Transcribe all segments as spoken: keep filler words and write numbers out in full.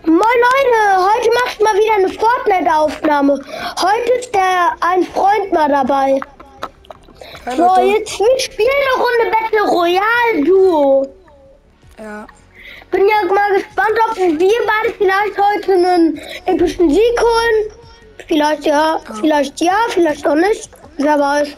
Moin Leute, heute machst du mal wieder eine Fortnite-Aufnahme. Heute ist der ein Freund mal dabei. Hi, so, Leute. jetzt wir spielen eine Runde Battle Royale Duo. Ja. Bin ja mal gespannt, ob wir beide vielleicht heute einen epischen Sieg holen. Vielleicht ja, Oh. vielleicht ja, vielleicht auch nicht. Wer weiß.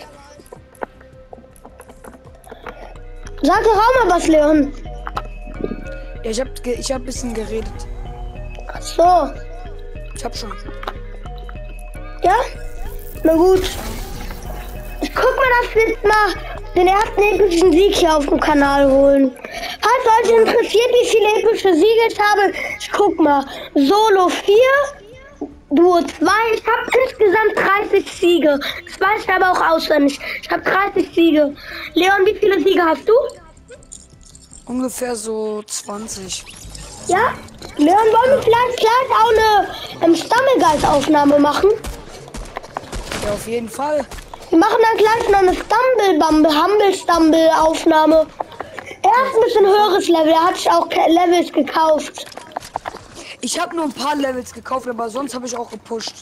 Sag doch auch mal was, Leon. Ja, ich hab, ge- ich hab ein bisschen geredet. Ach so, Ich hab schon. ja? Na gut. Ich guck mal, dass wir jetzt mal den ersten epischen Sieg hier auf dem Kanal holen. Falls euch interessiert, wie viele epische Siege ich habe, ich guck mal. Solo vier, Duo zwei. Ich habe insgesamt dreißig Siege. Das weiß ich aber auch auswendig. Ich habe dreißig Siege. Leon, wie viele Siege hast du? Ungefähr so zwanzig. Ja? Leon, wollen wir vielleicht gleich auch eine ähm, Stammelgeist-Aufnahme machen? Ja, auf jeden Fall. Wir machen dann gleich noch eine Stumble-Bumble, Humble-Stumble-Aufnahme. Er ist ein bisschen höheres Level, er hat sich auch ke- Levels gekauft. Ich habe nur ein paar Levels gekauft, aber sonst habe ich auch gepusht.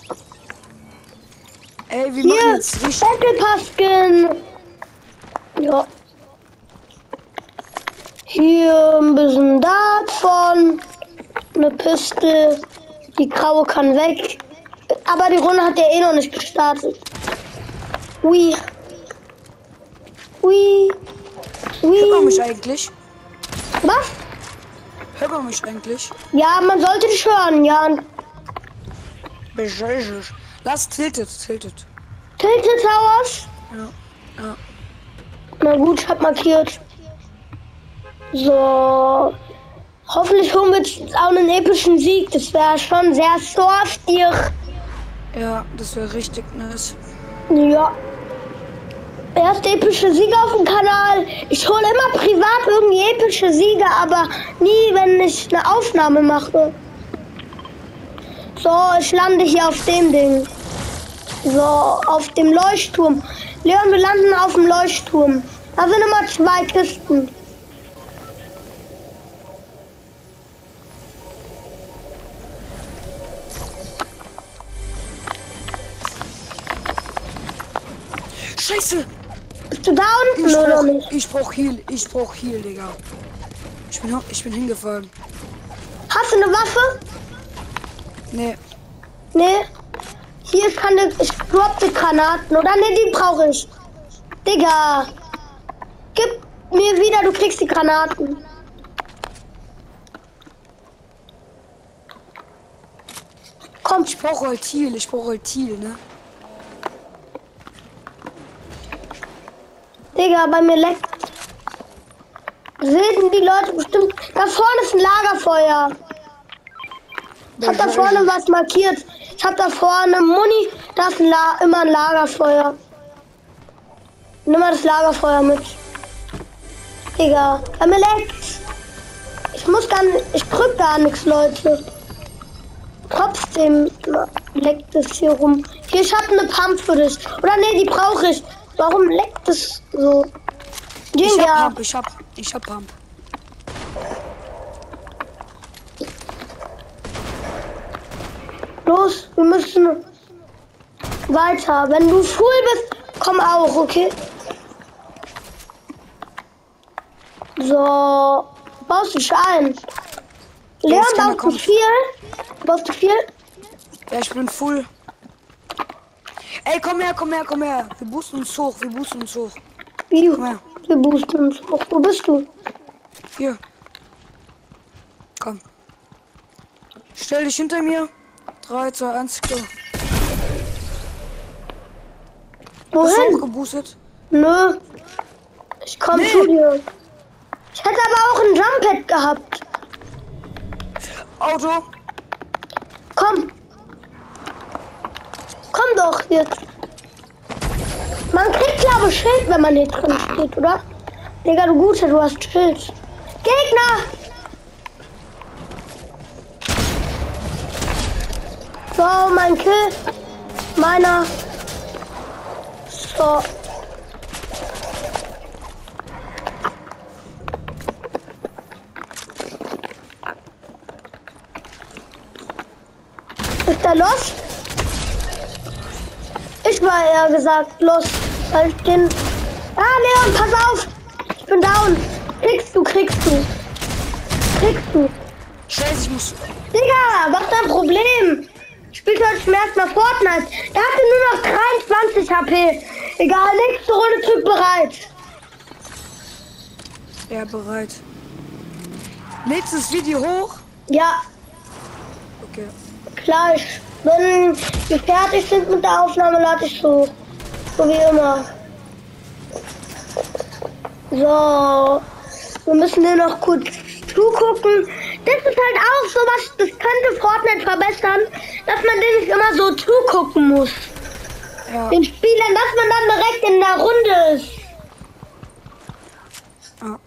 Ey, wir Hier, machen jetzt richtig. Battle Pass Skin. Ja. Hier ein bisschen davon. Eine Piste. Die graue kann weg. Aber die Runde hat ja eh noch nicht gestartet. Ui. Ui. Hört man mich Ui. eigentlich? Was? Hört man mich eigentlich? Ja, man sollte dich hören, Jan. Bescheuert. Lass tiltet, tiltet. Tilted Towers. Ja. Ja. Na gut, ich hab markiert. So. Hoffentlich holen wir jetzt auch einen epischen Sieg. Das wäre schon sehr saftig. Ja, das wäre richtig nice. Ja. Erste epische Siege auf dem Kanal. Ich hole immer privat irgendwie epische Siege, aber nie, wenn ich eine Aufnahme mache. So, ich lande hier auf dem Ding. So, auf dem Leuchtturm. Leon, wir landen auf dem Leuchtturm. Da sind immer zwei Kisten. Scheiße! Bist du da unten Ich oder brauch, nicht? ich brauch Heal, ich brauch Heal, Digga. Ich bin, ich bin hingefallen. Hast du eine Waffe? Nee, Nee. Hier kann ich, ich droppe Granaten, oder? Nee, die brauche ich. Digga. Gib mir wieder, du kriegst die Granaten. Komm, ich brauche halt Heal, ich brauche halt Heal, ne? Digga, bei mir leckt. Sehen die Leute bestimmt. Da vorne ist ein Lagerfeuer. Ich hab da vorne was markiert. Ich hab da vorne Muni. Da ist ein La immer ein Lagerfeuer. Nimm mal das Lagerfeuer mit. Digga, bei mir leckt's. Ich muss gar nicht. Ich drück gar nichts, Leute. Trotzdem leckt es hier rum. Hier, ich hab eine Pump für dich. Oder nee, die brauche ich. Warum leckt es so? Ich hab Ja. Pump, ich hab, ich hab Pump. Los, wir müssen weiter. Wenn du full bist, komm auch, okay? So, baust du dich ein? Leon, Jetzt kann er baust du kommen. viel? Baust du viel? Ja, ich bin full. Ey, komm her, komm her, komm her. Wir boosten uns hoch, wir boosten uns hoch. Wie? Komm her. Wir boosten uns hoch. Wo bist du? Hier. Komm. Stell dich hinter mir. drei, zwei, eins, go. Bist du auch Wohin? geboostet? Nö. Ich komm Nee. zu dir. Ich hätte aber auch ein Jumppad gehabt. Auto. Komm. Komm doch jetzt. Man kriegt, glaube ich, Schild, wenn man hier drin steht, oder? Digga, du Guter, du hast Schild. Gegner! So, mein Kill. Meiner. So. Ist der Lost? Ich war eher gesagt Lost. Weil ich den... Ah, Leon, pass auf! Ich bin down. Kriegst du, kriegst du. Kriegst du. Scheiße, ich muss... Digga, was ist dein Problem? Spielt heute zum ersten Mal Fortnite. Der hatte nur noch dreiundzwanzig H P. Egal, nächste Runde Typ bereit. Ja, bereit. Nächstes Video hoch? Ja, Okay. gleich. Wenn wir fertig sind mit der Aufnahme, lade ich so. So wie immer. So. Wir müssen nur noch kurz zugucken. Das ist halt auch so was, das könnte Fortnite verbessern, dass man den nicht immer so zugucken muss. Ja. Den Spielern, dass man dann direkt in der Runde ist. Ja.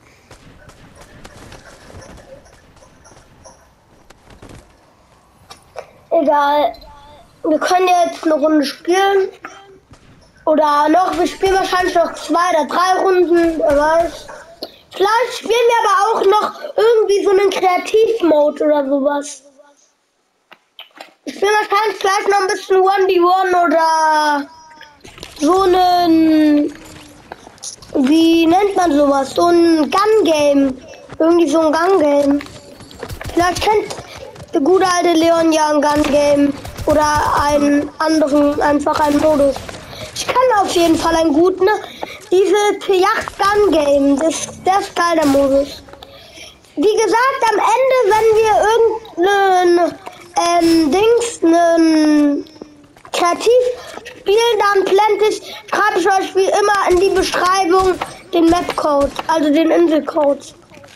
Egal. Wir können jetzt eine Runde spielen. Oder noch, wir spielen wahrscheinlich noch zwei oder drei Runden, wer weiß. Vielleicht spielen wir aber auch noch irgendwie so einen Kreativ-Mode oder sowas. Ich spiele wahrscheinlich gleich noch ein bisschen one v one oder so einen, wie nennt man sowas, so ein Gun-Game. Irgendwie so ein Gun-Game. Vielleicht kennt der gute alte Leon ja ein Gun-Game oder einen anderen, einfach einen Modus. Ich kann auf jeden Fall einen guten, diese Yacht-Gun-Game, das, das ist geil, der Modus. Wie gesagt, am Ende, wenn wir irgendeinen ähm, Dings, einen Kreativ spielen, dann blende ich, schreibe ich euch wie immer in die Beschreibung den Map-Code, also den Insel-Code.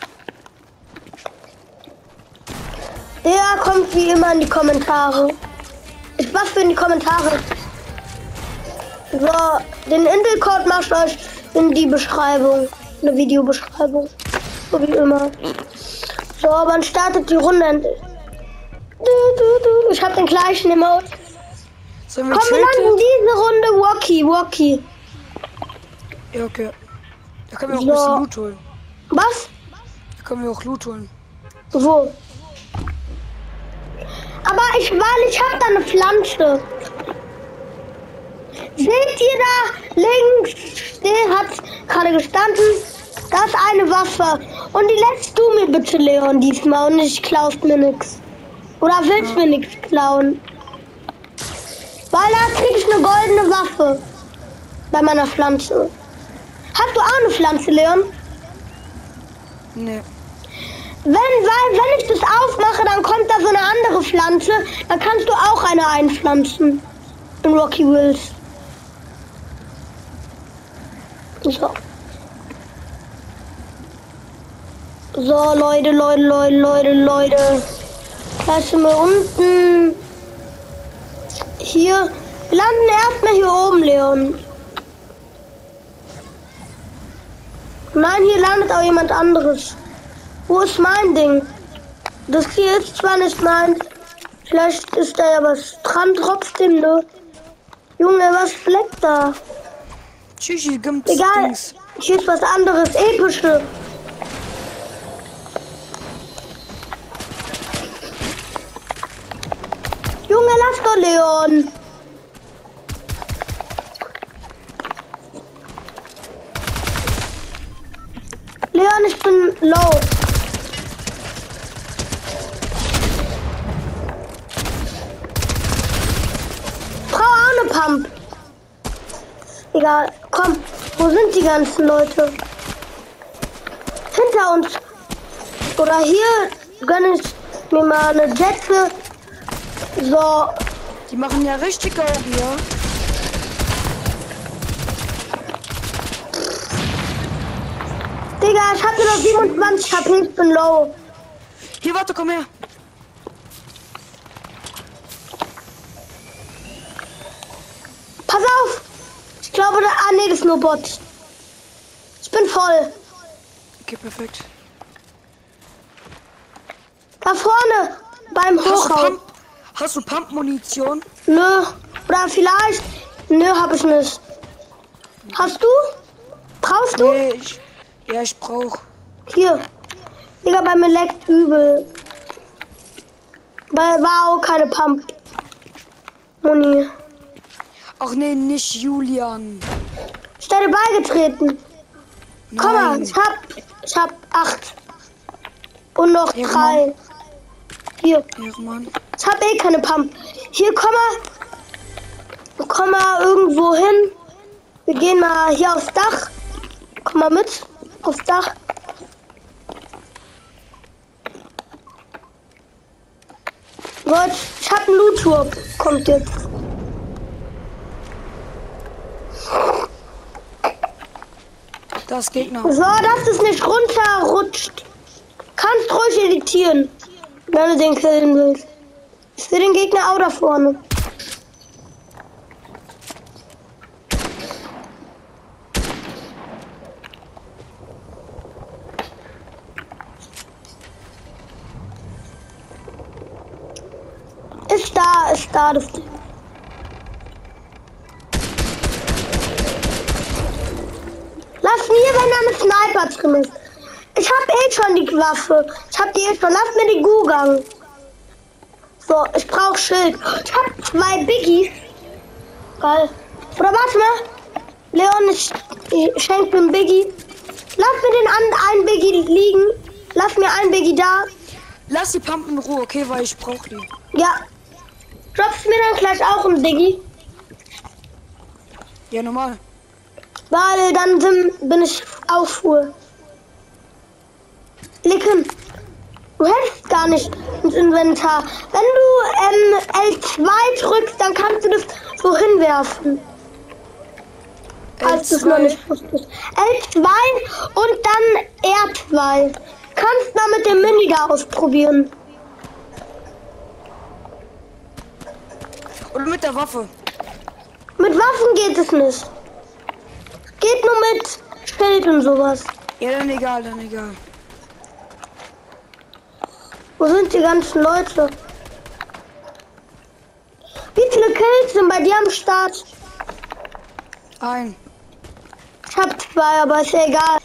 Der kommt wie immer in die Kommentare. Ich was für in die Kommentare. So, den Intel-Code macht euch in die Beschreibung, eine Videobeschreibung, so wie immer. So, man startet die Runde. Du, du, du. Ich hab den gleichen Emote. Sollen wir Komm, wir tilten? landen diese Runde Walkie, Walkie. Ja, okay. Da können wir auch So. ein bisschen Loot holen. Was? Da können wir auch Loot holen. Wo? Aber ich, weil ich hab da eine Pflanze. Seht ihr da links, der hat gerade gestanden, das ist eine Waffe. Und die lässt du mir bitte, Leon, diesmal und ich klaust mir nichts. Oder willst Ja. mir nichts klauen? Weil da krieg ich eine goldene Waffe. Bei meiner Pflanze. Hast du auch eine Pflanze, Leon? Nee. Wenn, weil, wenn ich das aufmache, dann kommt da so eine andere Pflanze. Dann kannst du auch eine einpflanzen. In Rocky Wills. So. So, Leute, Leute, Leute, Leute, Leute. Gleich sind wir unten. Hier. Wir landen erstmal hier oben, Leon. Nein, hier landet auch jemand anderes. Wo ist mein Ding? Das hier ist zwar nicht mein. Vielleicht ist da ja was dran trotzdem, ne? Junge, was fleckt da? Tschüss, gibt's Egal, Dings. hier ist was anderes, epische. Junge, lass doch, Leon. Leon, ich bin low. Brauch auch eine Pump. Egal, komm, wo sind die ganzen Leute? Hinter uns. Oder hier gönne ich mir mal eine Jacke. So, Die machen ja richtig Augen, ja? Digga, ich hab nur noch siebenundzwanzig H P, ich bin low. Hier, warte, komm her. Pass auf! Ich glaube, da, ah nee, das ist nur Bot. Ich bin voll. Okay, perfekt. Da vorne, beim Hast du Hochhaus. Pump? Hast du Pump-Munition? Nö, oder vielleicht. Nö, hab ich nicht. Hast du? Brauchst du? Nee, ich... Ja, ich brauch. Hier. Digga, bei mir leckt übel. Weil war auch keine Pump. Moni. Ach nee, nicht Julian. Ich werde beigetreten. Komm mal, Nein. ich hab, ich hab acht. Und noch Ja, drei. Hier. Ja, Mann. Ich hab eh keine Pump. Hier, komm mal. Komm mal irgendwo hin. Wir gehen mal hier aufs Dach. Komm mal mit. Aufs Dach. Leute, ich hab einen Loot-Turm. Kommt jetzt. Das Gegner. So, dass es nicht runterrutscht. Kannst ruhig editieren, wenn du den killen willst. Ich sehe den Gegner auch da vorne. Ist da, ist da das Ding. Lass mir, wenn da ein Sniper drin ist. Ich hab eh schon die Waffe. Ich hab die eh schon. Lass mir die Gugang. So, ich brauch Schild. Ich hab zwei Biggies. Geil. Oder warte mal. Leon, ich, ich schenk mir einen Biggie. Lass mir den an einen Biggie liegen. Lass mir einen Biggie da. Lass die Pump in Ruhe, okay, weil ich brauch die. Ja. Droppst mir dann gleich auch einen Biggie? Ja, normal. Weil dann sind, bin ich auf Fuhr. Licken. Du hättest gar nicht ins Inventar. Wenn du ähm, L zwei drückst, dann kannst du das so hinwerfen. Falls du es noch nicht wusstest. L zwei und dann R zwei. Kannst mal mit dem Mini da ausprobieren. Oder mit der Waffe. Mit Waffen geht es nicht. Geht nur mit Schild und sowas. Ja, dann egal, dann egal. Wo sind die ganzen Leute? Wie viele Kills sind bei dir am Start? Ein. Ich hab zwei, aber ist ja egal.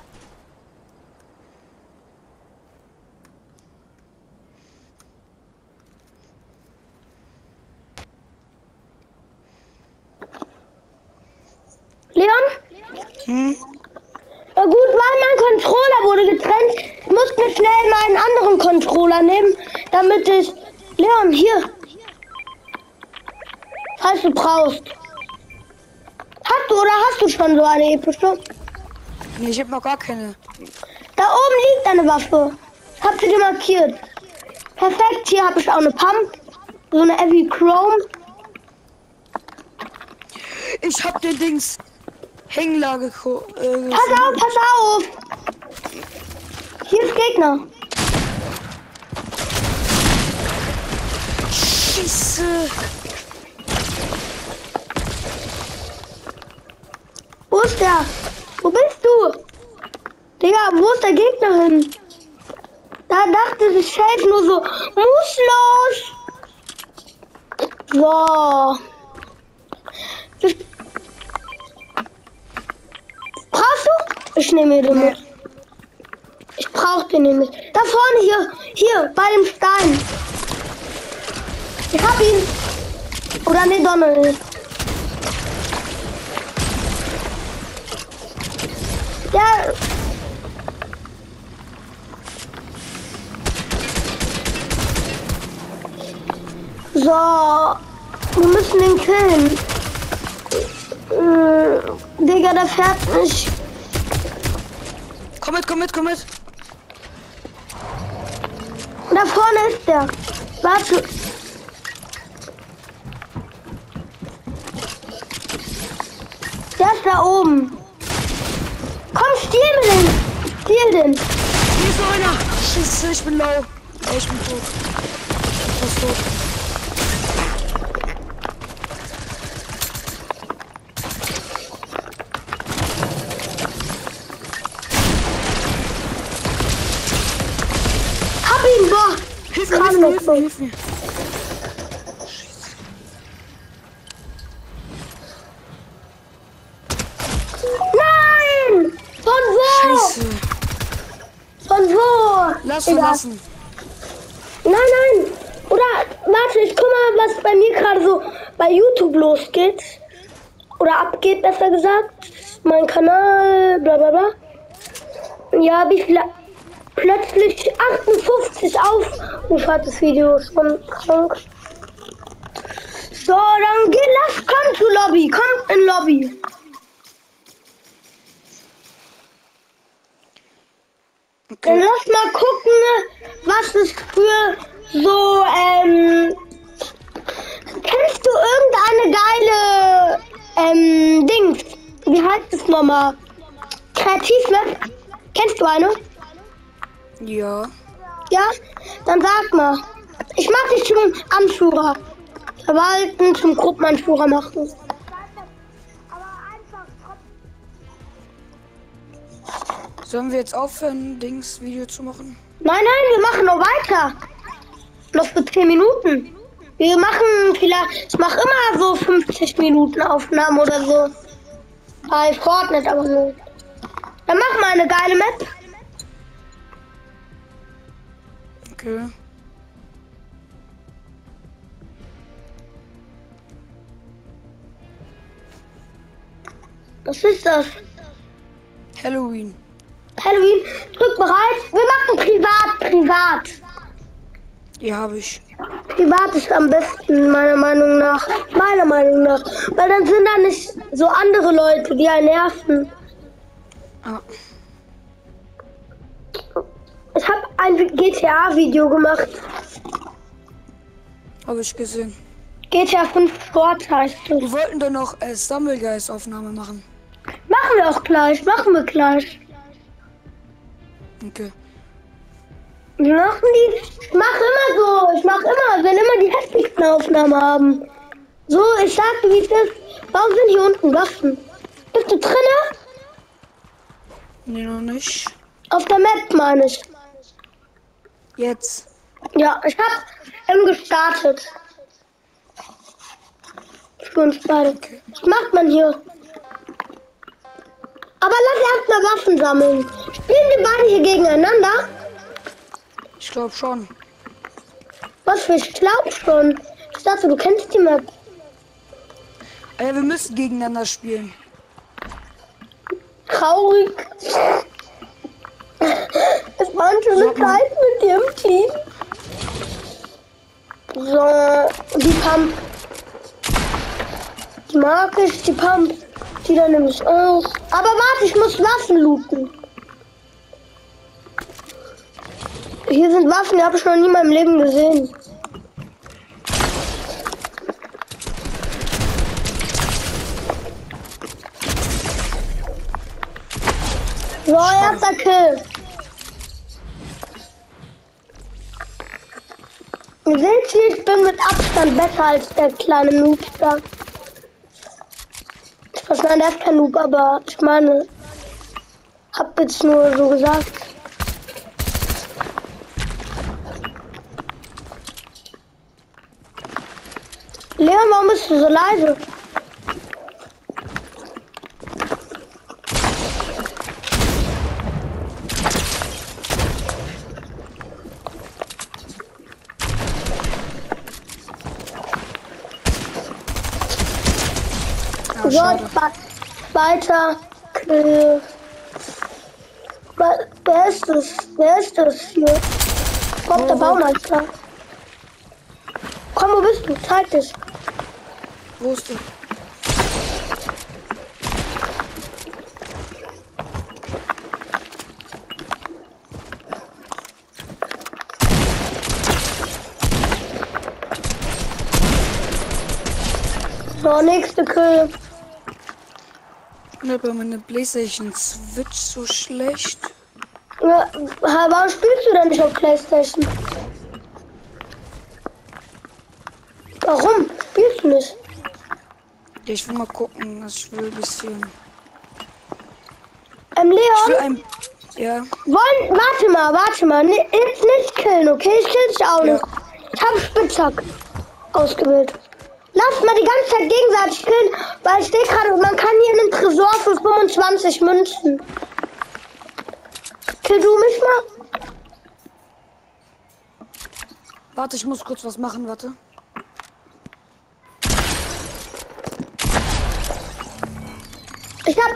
Leon? Hm? Na gut, weil mein Controller wurde getrennt. Ich muss mir schnell meinen anderen Controller nehmen, damit ich... Leon, hier. Falls du brauchst. Hast du oder hast du schon so eine epische? Nee, ich hab noch gar keine. Da oben liegt eine Waffe. Ich hab sie dir markiert. Perfekt, hier habe ich auch eine Pump. So eine Heavy Chrome. Ich hab den Dings. Hänglage. Äh, Pass auf, pass auf. Hier ist Gegner. Scheiße. Wo ist der? Wo bist du? Digga, wo ist der Gegner hin? Da dachte ich, ich helfe nur so. Muss los. So. Ich brauchst du? Ich nehme den mit. Ich brauche den nämlich. Da vorne hier. Hier, bei dem Stein. Ich hab ihn. Oder ne, Donald. Ja. So. Wir müssen den killen. Äh, Digga, der fährt nicht. Komm mit, komm mit, komm mit. Da vorne ist der. Warte. Der ist da oben. Komm, stiehl mir den. Stiehl den. Hier ist noch einer. Scheiße, ich bin low. Oh, ich bin tot. Ich bin tot. Hab ihn, boah. Hilf mir, hilf mir, hilf mir, hilf mir. Nein! Von wo? Scheiße. Von wo? Lass Egal. verlassen. Nein, nein. Oder, warte, ich guck mal, was bei mir gerade so bei YouTube losgeht, oder abgeht, besser gesagt, mein Kanal, bla bla bla, ja, habe ich plötzlich achtundfünfzig Aufrufe hat das Video, schon krank. So, dann geht, lasst, kommt zur Lobby, kommt in Lobby. Okay. Dann lass mal gucken, was es für so, ähm, kennst du irgendeine geile, ähm, Dings, wie heißt es nochmal? Kreativmap? Kennst du eine? Ja. Ja? Dann sag mal. Ich mach dich zum Anführer. Verwalten, zum Gruppenanführer machen. Sollen wir jetzt aufhören, Dings Video zu machen? Nein, nein, wir machen noch weiter. Noch für zehn Minuten. Wir machen vielleicht, ich mache immer so fünfzig Minuten Aufnahmen oder so. Bei Fortnite aber nur. Dann mach mal eine geile Map. Okay. Was ist das? Halloween. Halloween, drück bereit. Wir machen privat, privat. Die habe ich. Privat ist am besten, meiner Meinung nach. Meiner Meinung nach. Weil dann sind da nicht so andere Leute, die einen nerven. Ah. Ich habe ein G T A-Video gemacht. Habe ich gesehen. G T A fünf Sport heißt es. Wir wollten doch noch äh, Stumbleguys-Aufnahme machen. Machen wir auch gleich, machen wir gleich. Okay. Wir machen die, ich mach immer so, ich mach immer, wenn immer die heftigsten Aufnahmen haben. So, ich sag dir, wie es ist. Warum sind hier unten Waffen? Bist du drinne? Nee, noch nicht. Auf der Map, meine ich. Jetzt. Ja, ich hab ähm, gestartet. Für uns beide. Okay. Was macht man hier? Aber lass erst mal Waffen sammeln. Spielen die beide hier gegeneinander? Ich glaube schon. Was für, ich glaub schon. Ich dachte, du kennst die Map. Ah ja, wir müssen gegeneinander spielen. Traurig. Es war eine schöne Zeit mit dir im Team. So, die Pump. Die mag ich, die Pump. Die dann nämlich auch. Aber warte, ich muss Waffen looten. Hier sind Waffen, die habe ich noch nie in meinem Leben gesehen. So, erster Kill. Ihr seht hier, ich bin mit Abstand besser als der kleine Noob da. Ich meine, der ist kein Noob, aber ich meine, hab jetzt nur so gesagt. Leon, warum bist du so leise? Ja, So, schade. weiter. Kill. Wer ist das? Wer ist das hier? Kommt der Wo, wo? Baumeister. Komm, wo bist du? Zeig dich. Wo ist du? So, nächste Kill. Ja, bei meiner PlayStation Switch so schlecht. Ja, warum spielst du denn nicht auf PlayStation? Warum spielst du nicht? Ja, ich will mal gucken. Also ich will ein bisschen. Ähm, Ich will Leon, ein. Ja. wollen, warte mal, warte mal, ne, jetzt nicht killen, okay? Ich kill dich auch Ja. noch. Ich habe Spitzhack ausgewählt. Lass mal die ganze Zeit gegenseitig killen, weil ich sehe gerade, man kann hier einen Tresor für fünfundzwanzig Münzen. Kill du mich mal? Warte, ich muss kurz was machen, warte.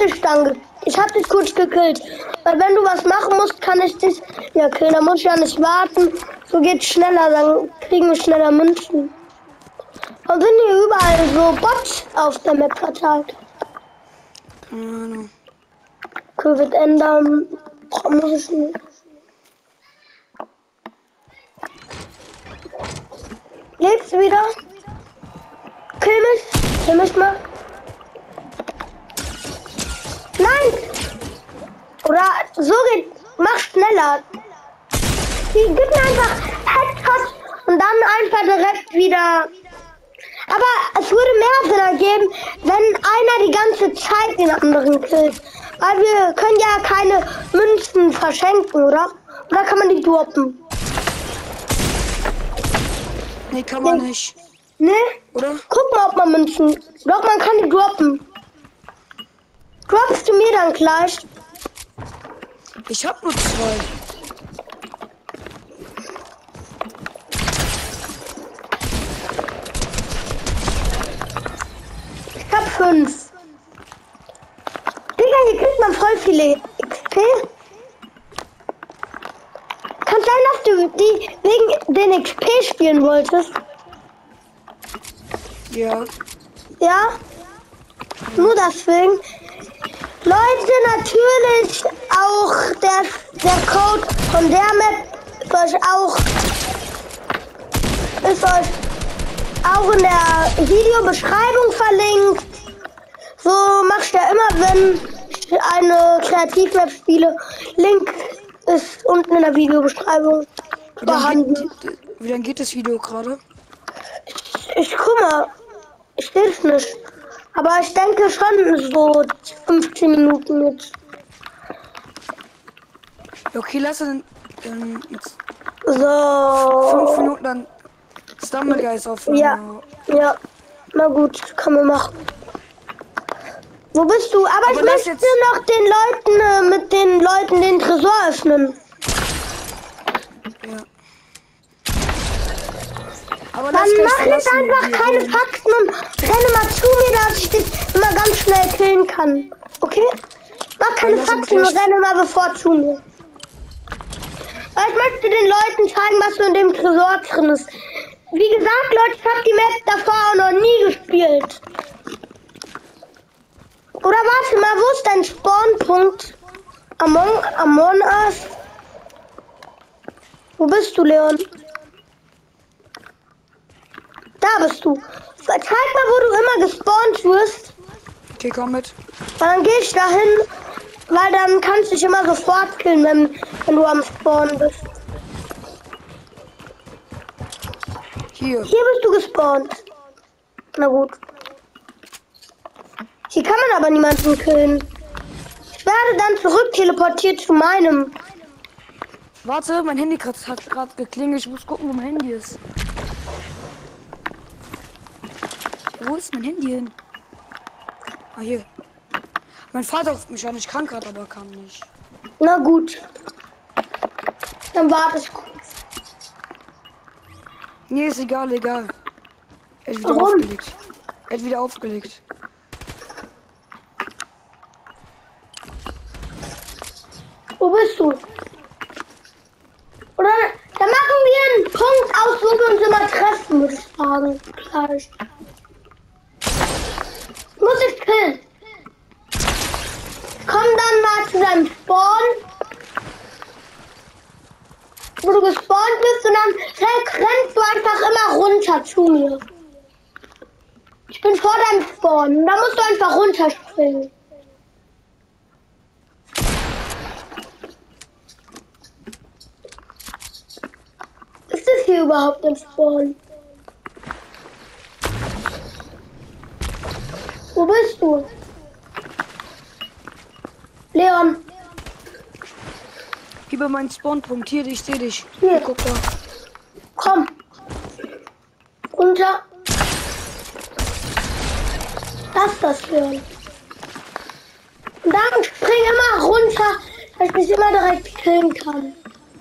dich dann, ge ich hab dich kurz gekillt. Weil wenn du was machen musst, kann ich dich ja killen. Dann muss ich ja nicht warten. So geht's schneller, dann kriegen wir schneller Münzen. Dann sind hier überall so Bots auf der Map verteilt. Keine Ahnung. Okay, wird ändern. Muss ich nicht. Lebst du wieder? Kill mich. Kill mich mal. Nein! Oder so geht. Mach schneller. Die gibt mir einfach Headshot und dann einfach direkt wieder. Aber es würde mehr Sinn ergeben, wenn einer die ganze Zeit den anderen killt. Weil wir können ja keine Münzen verschenken, oder? Oder kann man die droppen? Nee, kann man Nee. nicht. Ne? Oder? Guck mal, ob man Münzen. Doch, man kann die droppen. Droppst du mir dann gleich? Ich hab nur zwei. Ich hab fünf. Digga, hier kriegt man voll viele X P. Kann sein, dass du die wegen den X P spielen wolltest. Ja. Ja? Nur deswegen. Leute, natürlich auch der, der Code von der Map ist euch auch ist euch auch in der Videobeschreibung verlinkt. So mach ich ja immer, wenn ich eine Kreativmap spiele. Link ist unten in der Videobeschreibung Wie lange vorhanden. geht, wie lang geht das Video gerade? Ich guck mal, ich seh's nicht. Aber ich denke schon so fünfzehn Minuten jetzt. Ja, okay, lass uns ähm, jetzt So. fünf Minuten dann Stumble Guys aufnehmen. Ja, ja. Na gut, kann man machen. Wo bist du? Aber, Aber ich lass möchte jetzt- noch den Leuten, äh, mit den Leuten den Tresor öffnen. Ja. Aber Dann lass gleich mach jetzt verlassen, einfach wir keine gehen. Fakten und renne mal zu mir, dass ich dich immer ganz schnell killen kann. Okay? Mach keine Dann lass uns Fakten und gleich- renne mal bevor zu mir. Weil ich möchte den Leuten zeigen, was so in dem Tresor drin ist. Wie gesagt, Leute, ich habe die Map davor auch noch nie gespielt. Oder warte mal, wo ist dein Spawnpunkt? Among, Among Us? Wo bist du, Leon? Da bist du. Zeig mal, wo du immer gespawnt wirst. Okay, komm mit. Und dann gehe ich dahin, weil dann kannst du dich immer sofort killen, wenn, wenn du am Spawnen bist. Hier. Hier bist du gespawnt. Na gut. Hier kann man aber niemanden killen. Ich werde dann zurück teleportiert zu meinem. Warte, mein Handy grad, hat gerade geklingelt. Ich muss gucken, wo mein Handy ist. Wo ist mein Handy hin? Ah, hier. Mein Vater ruft mich an. Ich krank gerade, aber kam nicht. Na gut. Dann warte ich kurz. Nee, ist egal, egal. Er hat wieder Warum? aufgelegt. Er hat wieder aufgelegt. Wo bist du? Oder dann machen wir einen Punkt aus, wo wir uns immer treffen, würde ich sagen. Gleich. Muss ich killen. Komm dann mal zu deinem Spawn. Wo du gespawnt bist und dann rennst du einfach immer runter zu mir. Ich bin vor deinem Spawn. Da musst du einfach runterspringen. Ist das hier überhaupt ein Spawn? Wo bist du? Leon. Gib mir meinen Spawnpunkt. Hier, ich sehe dich. Hier. Guck da. Komm. Runter. Das ist das, Leon. Und dann spring immer runter, dass ich dich immer direkt killen kann.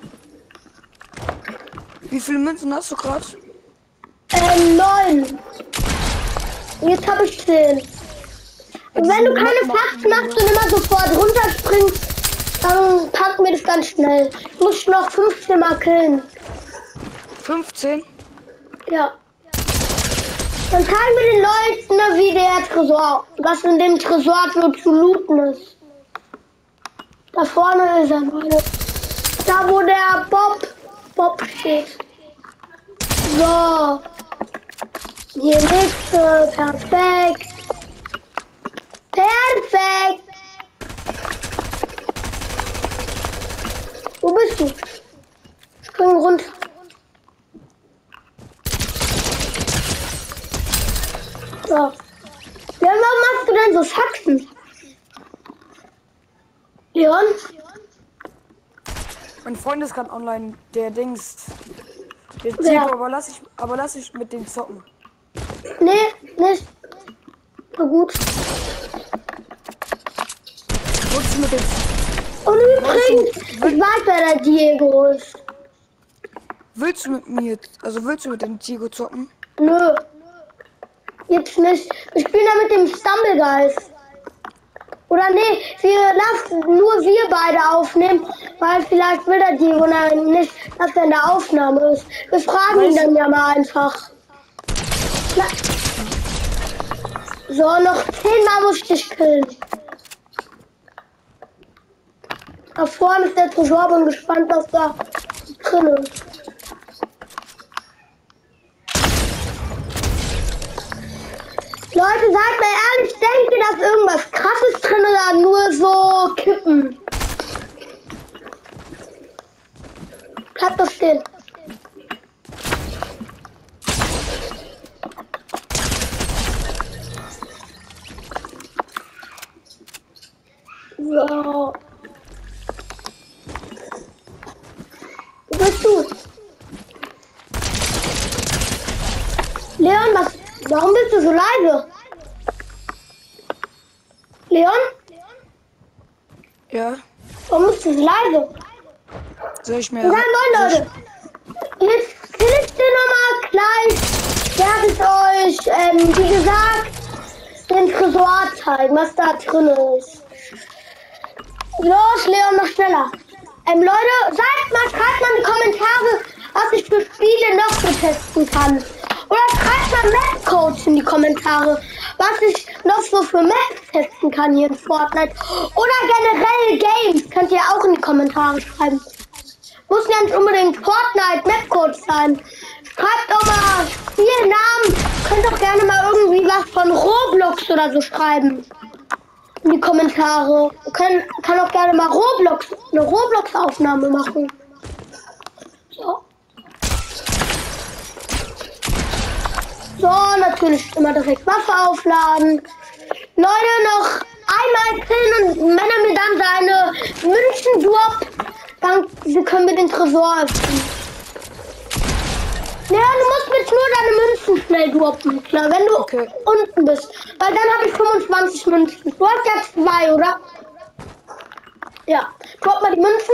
Wie viele Münzen hast du gerade? Ähm, neun. Und jetzt habe ich zehn. Und wenn du keine Fax machst und immer sofort runterspringst, dann packen wir das ganz schnell. Ich muss noch fünfzehn Mal killen. fünfzehn? Ja. Dann zeigen wir den Leuten, wie der Tresor, was in dem Tresor so zu looten ist. Da vorne ist er, Leute. Da, wo der Bob, Bob steht. So. Hier Mitte, perfekt. Perfekt. Wo bist du? Spring runter. So. Ja, warum machst du denn so Faxen? Leon? Mein Freund ist gerade online, der Dings. Der Wer? Tigo, aber lass ich, aber lass ich mit dem zocken. Nee, nicht. Na gut. Willst du mit dem, Und übrigens, ich weiß, wer der Diego ist. willst du mit mir, also willst du mit dem Tigo zocken? Nö. Jetzt nicht. Ich spiele da mit dem Stumblegeist. Oder nee, wir lassen nur wir beide aufnehmen, weil vielleicht will der Diego nicht, dass er in der Aufnahme ist. Wir fragen ihn dann ja mal einfach. Na. So, noch zehnmal muss ich dich killen. Da vorne ist der Tresor, bin gespannt, was da drin ist. Leute, seid mal ehrlich, denkt ihr, dass irgendwas Krasses drin ist oder nur so Kippen? Bleibt doch stehen. So. Wo bist du? Leon, was? Warum bist du so leise? Leon? Ja, Warum bist du so leise? soll ich mir... Ja, moin Leute. Jetzt will ich dir nochmal gleich, werde ich euch, ähm, wie gesagt, den Tresor zeigen, was da drin ist. Los, Leon, noch schneller. Ähm, Leute, sagt mal, schreibt mal in die Kommentare, was ich für Spiele noch so testen kann. Oder schreibt mal Map-Codes in die Kommentare, was ich noch so für Maps testen kann hier in Fortnite. Oder generell Games, könnt ihr auch in die Kommentare schreiben. Muss ja nicht unbedingt Fortnite Map-Codes sein. Schreibt auch mal Spielnamen. Könnt auch gerne mal irgendwie was von Roblox oder so schreiben. In die Kommentare. Ihr könnt, kann auch gerne mal Roblox, eine Roblox-Aufnahme machen. So. So, natürlich immer direkt Waffe aufladen. Leute, noch einmal killen und wenn er mir dann seine Münzen droppt, dann können wir den Tresor öffnen. Ja, du musst mir jetzt nur deine Münzen schnell droppen, klar, wenn du Okay. unten bist. Weil dann habe ich fünfundzwanzig Münzen. Du hast ja zwei, oder? Ja, drop mal die Münzen.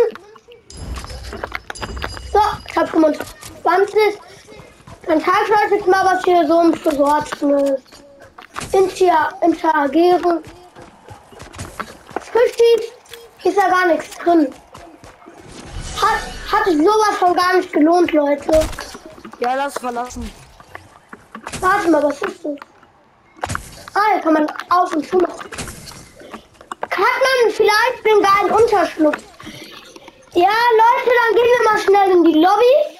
So, ich habe fünfundzwanzig. Dann zeige ich euch jetzt mal, was hier so im Tresor drin ist. Inter interagieren. Fischies ist ja gar nichts drin. Hat, hat sich sowas von gar nicht gelohnt, Leute. Ja, lass verlassen. Warte mal, was ist das? Ah, hier kann man auf und zu machen. Hat man vielleicht den geilen Unterschlupf? Ja, Leute, dann gehen wir mal schnell in die Lobby.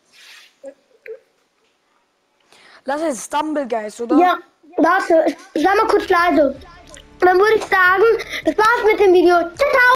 Lass jetzt Stumblegeist, oder? Ja, warte, ich sei mal kurz leise. Und dann würde ich sagen, das war's mit dem Video. Ciao, ciao.